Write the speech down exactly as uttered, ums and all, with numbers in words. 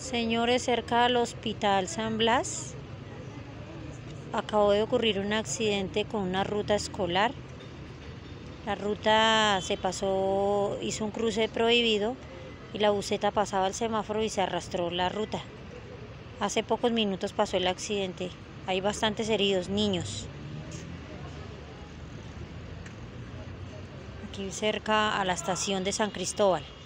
Señores, cerca al Hospital San Blas acabó de ocurrir un accidente con una ruta escolar. La ruta se pasó, hizo un cruce prohibido y la buseta pasaba el semáforo y se arrastró la ruta. Hace pocos minutos pasó el accidente. Hay bastantes heridos, niños. Aquí cerca a la estación de San Cristóbal.